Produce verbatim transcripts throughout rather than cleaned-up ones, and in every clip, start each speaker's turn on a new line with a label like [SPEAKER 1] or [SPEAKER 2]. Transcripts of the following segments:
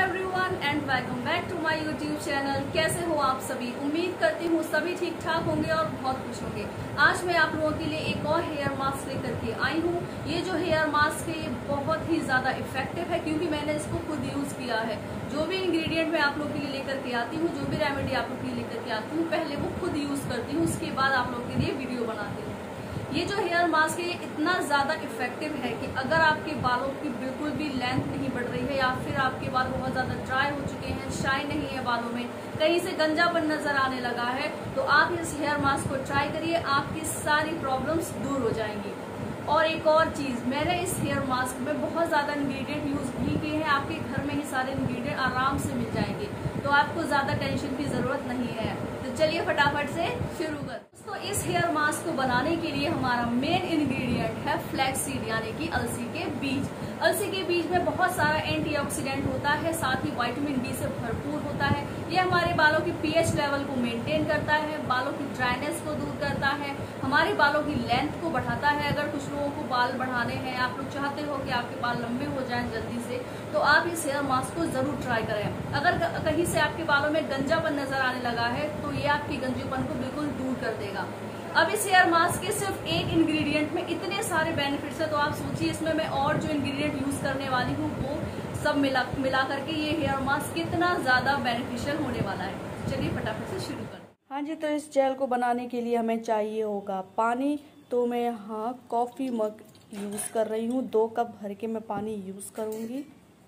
[SPEAKER 1] Everyone and welcome back to my YouTube channel. कैसे हो आप सभी? उम्मीद करती हूँ सभी ठीक ठाक होंगे और बहुत खुश होंगे। आज मैं आप लोगों के लिए एक और हेयर मास्क लेकर के आई हूँ। ये जो हेयर मास्क है ये बहुत ही ज्यादा इफेक्टिव है क्योंकि मैंने इसको खुद यूज किया है। जो भी इंग्रेडिएंट मैं आप लोग के लिए लेकर के आती हूँ, जो भी रेमेडी आप लोग के लिए लेकर के आती हूँ, पहले वो खुद यूज करती हूँ, उसके बाद आप लोग के लिए वीडियो बनाती हूँ। ये जो हेयर मास्क है ये इतना ज्यादा इफेक्टिव है कि अगर आपके बालों की बिल्कुल भी लेंथ नहीं बढ़ रही है या फिर आपके बाल बहुत ज्यादा ड्राई हो चुके हैं, शाइन नहीं है बालों में, कहीं से गंजापन नजर आने लगा है, तो आप इस हेयर मास्क को ट्राई करिए, आपकी सारी प्रॉब्लम्स दूर हो जाएंगी। और एक और चीज, मैंने इस हेयर मास्क में बहुत ज्यादा इंग्रेडिएंट यूज भी किए हैं। आपके घर में ही सारे इंग्रेडिएंट आराम से मिल जाएंगे, तो आपको ज्यादा टेंशन की जरूरत नहीं है। तो चलिए फटाफट से शुरू कर। तो इस हेयर मास्क को बनाने के लिए हमारा मेन इंग्रेडिएंट है फ्लैक्स सीड यानी कि अलसी के बीज। अलसी के बीज में बहुत सारा एंटीऑक्सीडेंट होता है, साथ ही विटामिन बी से भरपूर होता है। ये हमारे बालों की पीएच लेवल को मेंटेन करता है, बालों की ड्राइनेस को दूर करता है, हमारे बालों की लेंथ को बढ़ाता है। अगर कुछ लोगों को बाल बढ़ाने हैं, आप लोग चाहते हो कि आपके बाल लंबे हो जाएं जल्दी से, तो आप इस हेयर मास्क को जरूर ट्राई करें। अगर कहीं से आपके बालों में गंजापन नजर आने लगा है तो ये आपके गंजेपन को बिल्कुल दूर कर देगा। अब इस हेयर मास्क के सिर्फ एक इंग्रेडिएंट में इतने सारे बेनिफिट्स है, तो आप सोचिए इसमें मैं और जो इंग्रेडिएंट यूज करने वाली हूँ वो सब मिला मिला करके ये हेयर मास्क कितना ज्यादा बेनिफिशियल होने वाला है। चलिए फटाफट से शुरू करें।
[SPEAKER 2] हाँ जी, तो इस जेल को बनाने के लिए हमें चाहिए होगा पानी। तो मैं यहाँ कॉफ़ी मग यूज़ कर रही हूँ, दो कप भर के मैं पानी यूज़ करूँगी।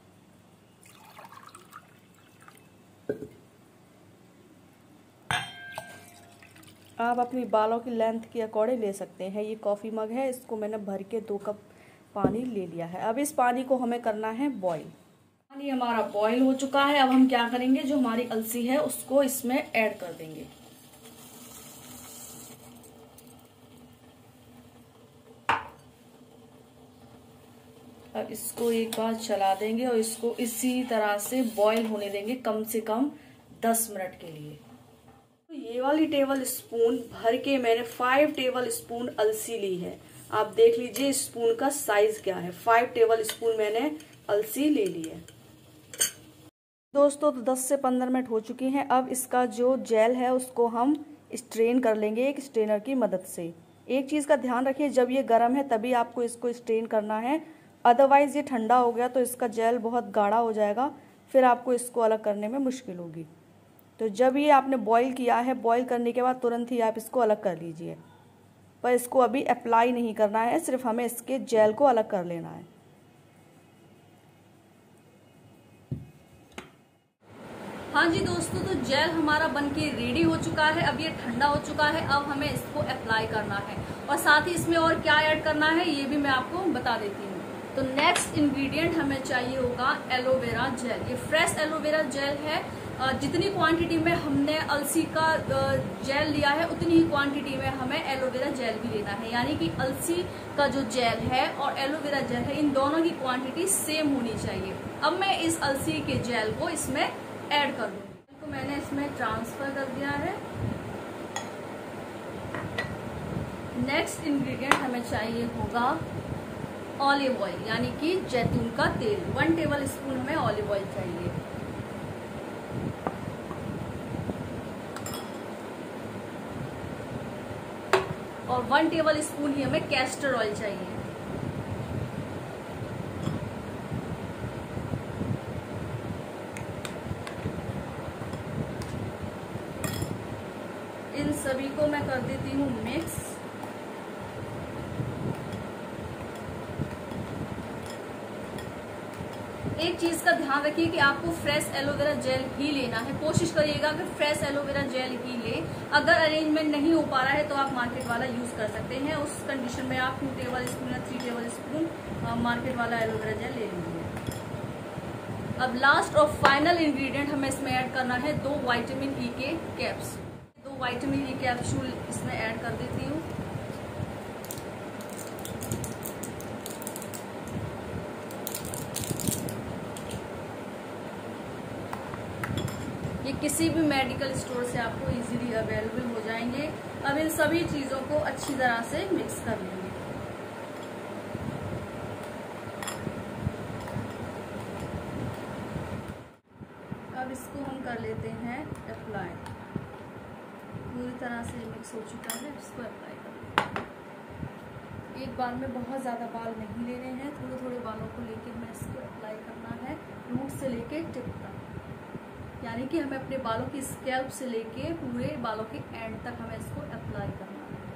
[SPEAKER 2] आप अपनी बालों की लेंथ के अकॉर्डिंग ले सकते हैं। ये कॉफ़ी मग है, इसको मैंने भर के दो कप पानी ले लिया है। अब इस पानी को हमें करना है बॉईल। पानी हमारा बॉईल हो चुका है। अब हम क्या करेंगे, जो हमारी अलसी है उसको इसमें ऐड कर देंगे। अब इसको एक बार चला देंगे और इसको इसी तरह से बॉईल होने देंगे कम से कम दस मिनट के लिए। तो ये वाली टेबल स्पून भर के मैंने फाइव टेबल स्पून अलसी ली है। आप देख लीजिए स्पून का साइज क्या है। फाइव टेबल स्पून मैंने अलसी ले ली है। दोस्तों तो दस से पंद्रह मिनट हो चुकी हैं। अब इसका जो जेल है उसको हम स्ट्रेन कर लेंगे एक स्ट्रेनर की मदद से। एक चीज़ का ध्यान रखिए, जब ये गर्म है तभी आपको इसको स्ट्रेन करना है, अदरवाइज ये ठंडा हो गया तो इसका जेल बहुत गाढ़ा हो जाएगा, फिर आपको इसको अलग करने में मुश्किल होगी। तो जब ये आपने बॉईल किया है, बॉईल करने के बाद तुरंत ही आप इसको अलग कर लीजिए, पर इसको अभी अप्लाई नहीं करना है, सिर्फ हमें इसके जेल को अलग कर लेना है।
[SPEAKER 1] हाँ जी दोस्तों, तो जेल हमारा बनके रेडी हो चुका है। अब ये ठंडा हो चुका है, अब हमें इसको अप्लाई करना है और साथ ही इसमें और क्या ऐड करना है ये भी मैं आपको बता देती हूँ। तो नेक्स्ट इंग्रेडिएंट हमें चाहिए होगा एलोवेरा जेल। ये फ्रेश एलोवेरा जेल है। जितनी क्वांटिटी में हमने अलसी का जेल लिया है उतनी ही क्वांटिटी में हमें एलोवेरा जेल भी लेना है, यानी कि अलसी का जो जेल है और एलोवेरा जेल है इन दोनों की क्वांटिटी सेम होनी चाहिए। अब मैं इस अलसी के जेल को इसमें ऐड कर दूंगी। तो मैंने इसमें ट्रांसफर कर दिया है। नेक्स्ट इंग्रेडिएंट हमें चाहिए होगा ऑलिव ऑयल यानी कि जैतून का तेल। वन टेबल स्पून हमें ऑलिव ऑयल चाहिए। और वन टेबल स्पून ही हमें कैस्टर ऑयल चाहिए। इन सभी को मैं कर देती हूँ मिक्स। एक चीज का ध्यान रखिए कि आपको फ्रेश एलोवेरा जेल ही लेना है। कोशिश करिएगा कि फ्रेश एलोवेरा जेल ही ले। अगर अरेंजमेंट नहीं हो पा रहा है तो आप मार्केट वाला यूज कर सकते हैं। उस कंडीशन में आप टू टेबल स्पून या थ्री टेबल स्पून मार्केट वाला एलोवेरा जेल ले लीजिए। अब लास्ट और फाइनल इंग्रेडिएंट हमें इसमें ऐड करना है दो विटामिन ई के कैप्स। दो विटामिन ई कैप्सूल इसमें ऐड कर देती हूँ। ये किसी भी मेडिकल स्टोर से आपको इजीली अवेलेबल हो जाएंगे। अब इन सभी चीजों को अच्छी तरह से मिक्स कर लेंगे। अब इसको हम कर लेते हैं अप्लाई। पूरी तरह से मिक्स हो चुका है, इसको अप्लाई कर लेते हैं। एक बार में बहुत ज़्यादा बाल नहीं लेने हैं, थोड़े थोड़े बालों को लेकर हमें इसको अप्लाई करना है, रूट से लेके टिप तक। यानी कि हमें अपने बालों की स्कैल्प से लेके पूरे बालों के एंड तक हमें इसको अप्लाई करना है।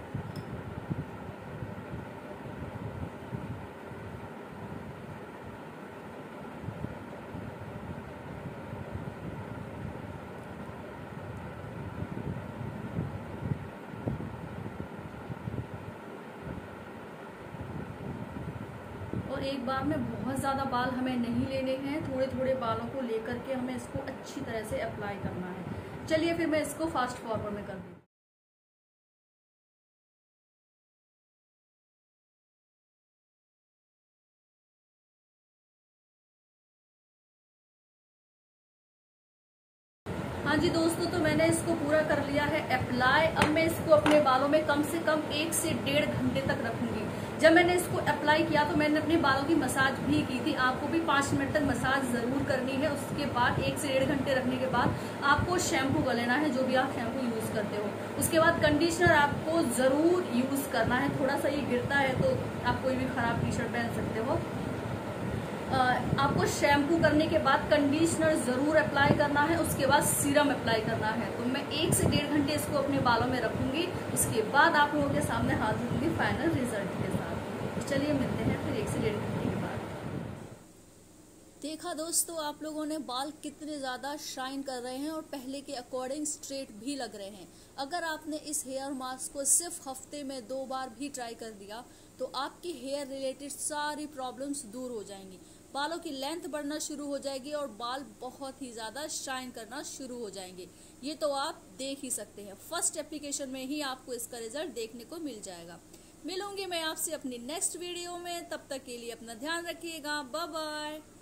[SPEAKER 1] और एक बार में बहुत ज़्यादा बाल हमें नहीं लेने हैं, थोड़े थोड़े बालों को लेकर के हमें इसको अच्छी तरह से अप्लाई करना है। चलिए फिर मैं इसको फास्ट फॉरवर्ड में कर दूँ। हाँ जी दोस्तों, तो मैंने इसको पूरा कर लिया है अप्लाई। अब मैं इसको अपने बालों में कम से कम एक से डेढ़ घंटे तक रखूंगी। जब मैंने इसको अप्लाई किया तो मैंने अपने बालों की मसाज भी की थी। आपको भी पाँच मिनट तक मसाज ज़रूर करनी है। उसके बाद एक से डेढ़ घंटे रखने के बाद आपको शैम्पू कर लेना है, जो भी आप शैम्पू यूज़ करते हो। उसके बाद कंडीशनर आपको ज़रूर यूज़ करना है। थोड़ा सा ये गिरता है तो आप कोई भी ख़राब टी शर्ट पहन सकते हो। आपको शैम्पू करने के बाद कंडीशनर ज़रूर अप्लाई करना है, उसके बाद सीरम अप्लाई करना है। तो मैं एक से डेढ़ घंटे इसको अपने बालों में रखूंगी, उसके बाद आप लोगों के सामने हाजिर होंगी फाइनल रिजल्ट के साथ। तो चलिए मिलते हैं फिर एक से डेढ़ घंटे के बाद। देखा दोस्तों, आप लोगों ने बाल कितने ज़्यादा शाइन कर रहे हैं और पहले के अकॉर्डिंग स्ट्रेट भी लग रहे हैं। अगर आपने इस हेयर मास्क को सिर्फ हफ्ते में दो बार भी ट्राई कर दिया तो आपकी हेयर रिलेटेड सारी प्रॉब्लम्स दूर हो जाएंगी। बालों की लेंथ बढ़ना शुरू हो जाएगी और बाल बहुत ही ज़्यादा शाइन करना शुरू हो जाएंगे। ये तो आप देख ही सकते हैं, फर्स्ट एप्लीकेशन में ही आपको इसका रिजल्ट देखने को मिल जाएगा। मिलूंगी मैं आपसे अपनी नेक्स्ट वीडियो में, तब तक के लिए अपना ध्यान रखिएगा। Bye bye.